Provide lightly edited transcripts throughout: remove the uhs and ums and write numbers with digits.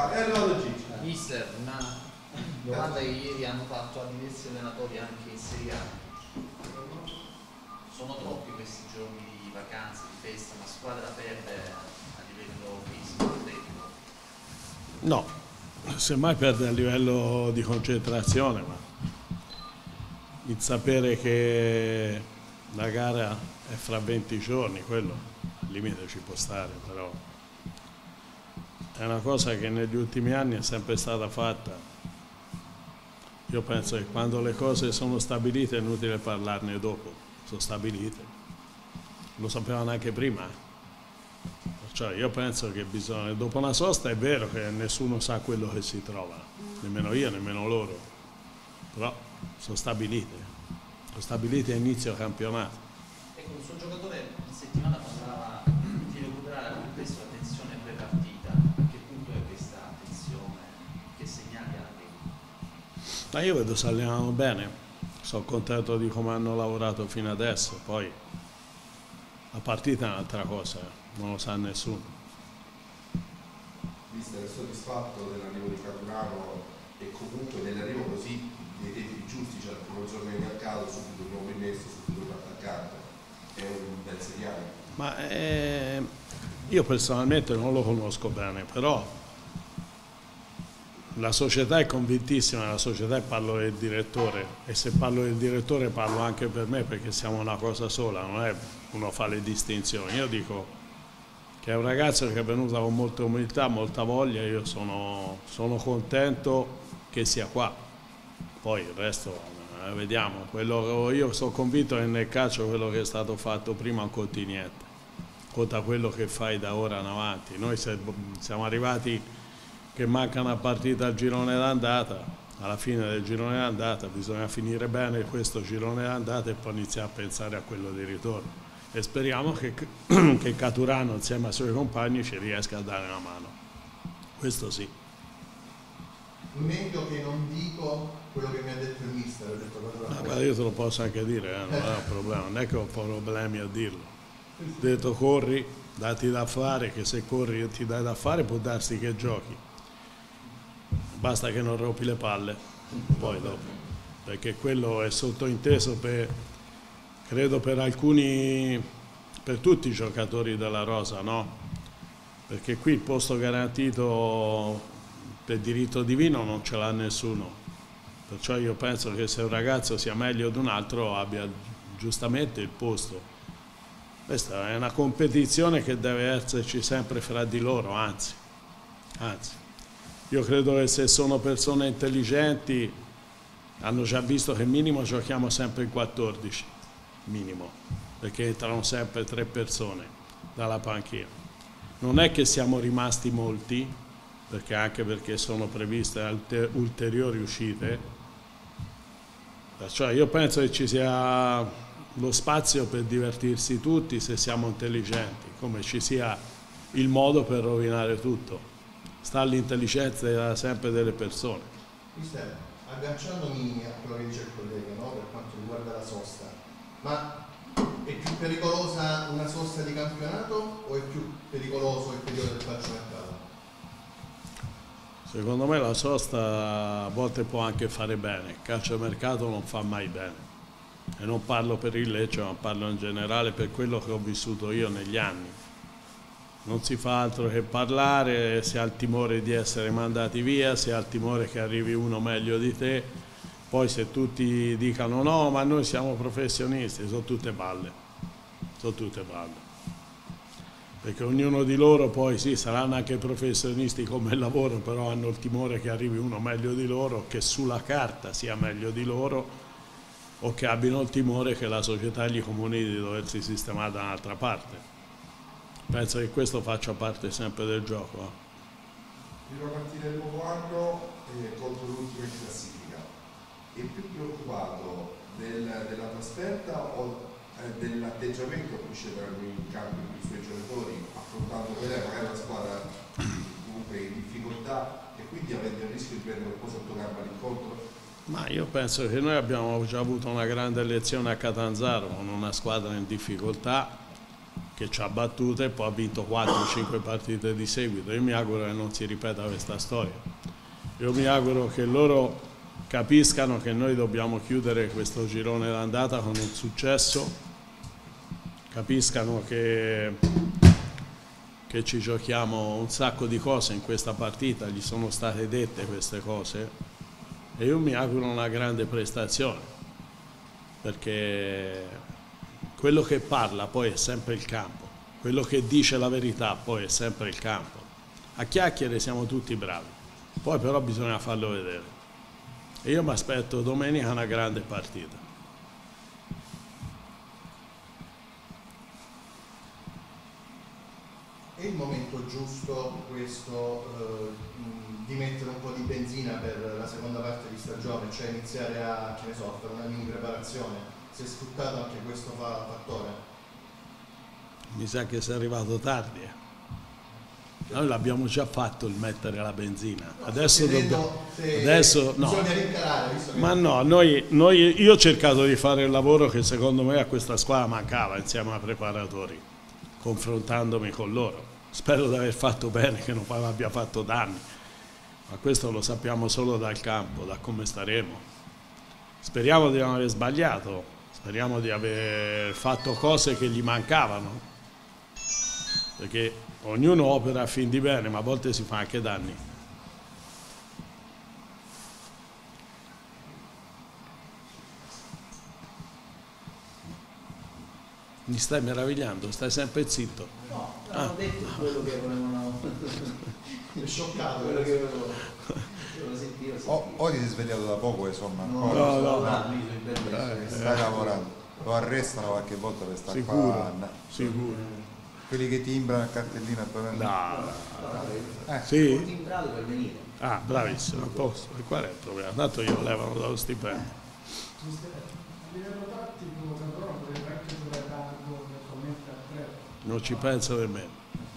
è arrivato Gigi. Mister, una domanda che ieri hanno fatto a diversi allenatori anche in Serie A. Sono troppi questi giorni di vacanze, di festa, la squadra perde a livello fisico, atletico? No, semmai perde a livello di concentrazione, ma il sapere che la gara è fra 20 giorni, quello al limite ci può stare, però è una cosa che negli ultimi anni è sempre stata fatta. Io penso che quando le cose sono stabilite è inutile parlarne dopo, sono stabilite, lo sapevano anche prima. Perciò io penso che bisogna, dopo una sosta è vero che nessuno sa quello che si trova, nemmeno io, nemmeno loro, però sono stabilite a inizio campionato. Ecco, il suo giocatore in settimana parlava di recuperare al più presto la tensione pre-partita. A che punto è questa tensione? Che segnali ha? Ma io vedo se allenano bene, sono contento di come hanno lavorato fino adesso, poi la partita è un'altra cosa, non lo sa nessuno. Mister, è soddisfatto dell'arrivo di Caturano e comunque dell'arrivo così nei tempi giusti, cioè il primo giorno di mercato, subito un nuovo innesto, subito un attaccante, è un bel segnale. Ma io personalmente non lo conosco bene, però la società è convintissima, la società, e parlo del direttore, e se parlo del direttore parlo anche per me, perché siamo una cosa sola, non è uno fa le distinzioni. Io dico che è un ragazzo che è venuto con molta umiltà, molta voglia, io sono contento che sia qua, poi il resto vediamo. Io sono convinto che nel calcio quello che è stato fatto prima non conti niente, conta quello che fai da ora in avanti. Noi siamo arrivati che manca una partita al girone d'andata, alla fine del girone d'andata bisogna finire bene questo girone d'andata e poi iniziare a pensare a quello di ritorno, e speriamo che Caturano insieme ai suoi compagni ci riesca a dare una mano, questo sì. Meglio che non dico quello che mi ha detto il mister, ho detto Guarda, io te lo posso anche dire, non è un problema, non è che ho problemi a dirlo. Ho detto corri, dati da fare, che se corri e ti dai da fare può darsi che giochi. Basta che non rompi le palle, poi dopo, perché quello è sottointeso credo per alcuni, per tutti i giocatori della rosa, no? Perché qui il posto garantito per diritto divino non ce l'ha nessuno, perciò io penso che se un ragazzo sia meglio di un altro abbia giustamente il posto. Questa è una competizione che deve esserci sempre fra di loro, anzi. Io credo che se sono persone intelligenti hanno già visto che minimo giochiamo sempre in 14, minimo, perché entrano sempre 3 persone dalla panchina. Non è che siamo rimasti molti, anche perché sono previste ulteriori uscite, perciò io penso che ci sia lo spazio per divertirsi tutti se siamo intelligenti, come ci sia il modo per rovinare tutto. Sta all'intelligenza sempre delle persone. Mister, agganciandomi a quello che dice il collega, no, per quanto riguarda la sosta, ma è più pericolosa una sosta di campionato o è più pericoloso il periodo del calciomercato? Secondo me la sosta a volte può anche fare bene, il calciomercato non fa mai bene, e non parlo per il Lecce, ma parlo in generale per quello che ho vissuto io negli anni. Non si fa altro che parlare, si ha il timore di essere mandati via, si ha il timore che arrivi uno meglio di te, poi se tutti dicano no, ma noi siamo professionisti, sono tutte balle, perché ognuno di loro poi sì, saranno anche professionisti come lavoro, però hanno il timore che arrivi uno meglio di loro, che sulla carta sia meglio di loro, o che abbiano il timore che la società gli comunichi di doversi sistemare da un'altra parte. Penso che questo faccia parte sempre del gioco. Prima partita del nuovo anno contro l'ultima in classifica. È più preoccupato della trasferta o dell'atteggiamento che usciranno in campo i suoi giocatori, affrontando quella che magari una squadra comunque in difficoltà e quindi avendo il rischio di prendere un po' sotto gamba l'incontro? Ma io penso che noi abbiamo già avuto una grande lezione a Catanzaro con una squadra in difficoltà, che ci ha battuto e poi ha vinto 4-5 partite di seguito. Io mi auguro che non si ripeta questa storia. Io mi auguro che loro capiscano che noi dobbiamo chiudere questo girone d'andata con un successo, capiscano che ci giochiamo un sacco di cose in questa partita, gli sono state dette queste cose e io mi auguro una grande prestazione, perché quello che parla poi è sempre il campo, quello che dice la verità poi è sempre il campo. A chiacchiere siamo tutti bravi, poi però bisogna farlo vedere. E io mi aspetto domenica una grande partita. È il momento giusto questo di mettere un po' di benzina per la seconda parte di stagione, cioè iniziare a, che ne so, fare una mini preparazione? Si è sfruttato anche questo fattore? Mi sa che sei arrivato tardi. Noi l'abbiamo già fatto il mettere la benzina. No, adesso dobbiamo. Adesso no. Bisogna rincarare, visto che... Ma no, io ho cercato di fare il lavoro che secondo me a questa squadra mancava insieme ai preparatori, confrontandomi con loro. Spero di aver fatto bene, che non abbia fatto danni, ma questo lo sappiamo solo dal campo, da come staremo. Speriamo di non aver sbagliato, speriamo di aver fatto cose che gli mancavano, perché ognuno opera a fin di bene, ma a volte si fa anche danni. Mi stai meravigliando, stai sempre zitto. No, hanno detto quello che volevano. È scioccato. Quello che volevo sentire. Oggi si è svegliato da poco, insomma. No. Stai lavorando. Lo arrestano qualche volta per stare qua. Sicuro. Quelli che timbrano il cartellino e poi vengono. Sì? Timbrato per venire. Ah, bravissimo, a posto. E qual è il problema? Tanto io levano dallo stipendio. A livello tattico, però potrebbe anche giocare tardo, eventualmente a 3. Non ci penso nemmeno.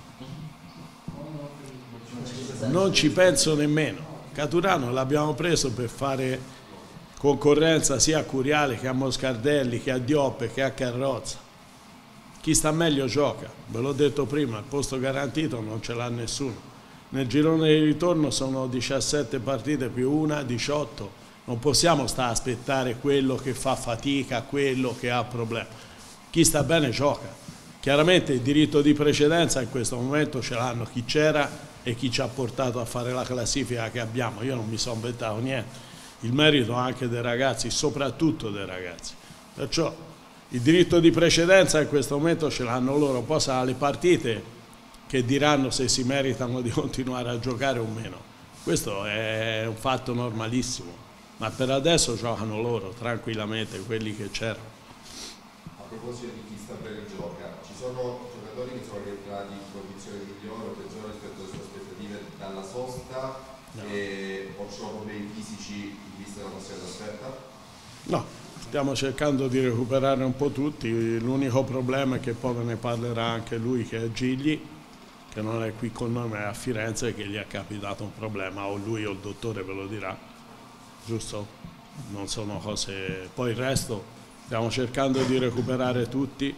Non ci penso nemmeno. Caturano l'abbiamo preso per fare concorrenza sia a Curiale che a Moscardelli, che a Dioppe, che a Carrozza. Chi sta meglio gioca, ve l'ho detto prima, il posto garantito non ce l'ha nessuno. Nel girone di ritorno sono 17 partite più una, 18. Non possiamo stare a aspettare quello che fa fatica, quello che ha problemi. Chi sta bene gioca. Chiaramente il diritto di precedenza in questo momento ce l'hanno chi c'era e chi ci ha portato a fare la classifica che abbiamo. Io non mi sono inventato niente. Il merito anche dei ragazzi, soprattutto dei ragazzi. Perciò il diritto di precedenza in questo momento ce l'hanno loro. Poi saranno le partite che diranno se si meritano di continuare a giocare o meno. Questo è un fatto normalissimo, ma per adesso giocano loro tranquillamente, quelli che c'erano. A proposito di chi sta bene gioca, ci sono giocatori che sono rientrati in condizioni migliori o peggiori rispetto alle sue aspettative dalla sosta, o ci sono problemi fisici in vista della prossima trasferta? No, stiamo cercando di recuperare un po' tutti. L'unico problema è che poi ve ne parlerà anche lui, che è Gigli, che non è qui con noi ma è a Firenze, che gli è capitato un problema, o lui o il dottore ve lo dirà, giusto? Non sono cose... Poi il resto stiamo cercando di recuperare tutti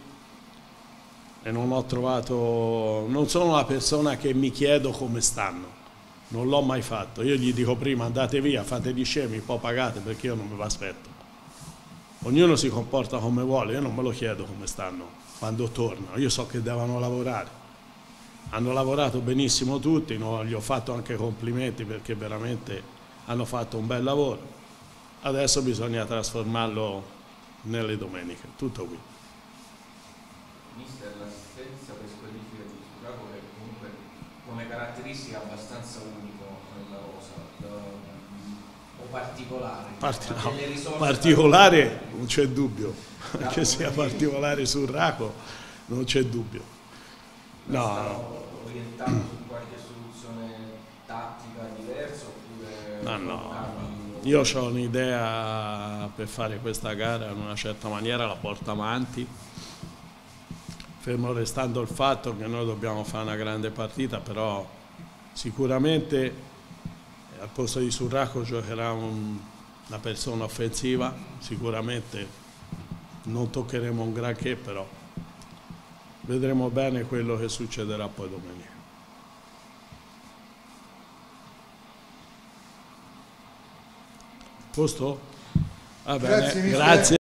e non ho trovato... Non sono la persona che mi chiedo come stanno, non l'ho mai fatto. Io gli dico prima andate via, fate gli scemi, poi pagate, perché io non me lo aspetto. Ognuno si comporta come vuole, io non me lo chiedo come stanno quando tornano, io so che devono lavorare. Hanno lavorato benissimo tutti, no? Gli ho fatto anche complimenti perché veramente hanno fatto un bel lavoro. Adesso bisogna trasformarlo nelle domeniche, tutto qui. Mister, l'assistenza per squalifica di Suraco è comunque come caratteristica abbastanza unico nella rosa, o particolare. Particolare non c'è dubbio, che sia particolare sul Raco non c'è dubbio. No. Orientato su qualche soluzione tattica diversa oppure... No. Io ho un'idea per fare questa gara in una certa maniera, la porto avanti, fermo restando il fatto che noi dobbiamo fare una grande partita, però sicuramente al posto di Surraco giocherà una persona offensiva, sicuramente non toccheremo un granché, però vedremo bene quello che succederà poi domenica. Posto? Va bene, Grazie, mister. grazie.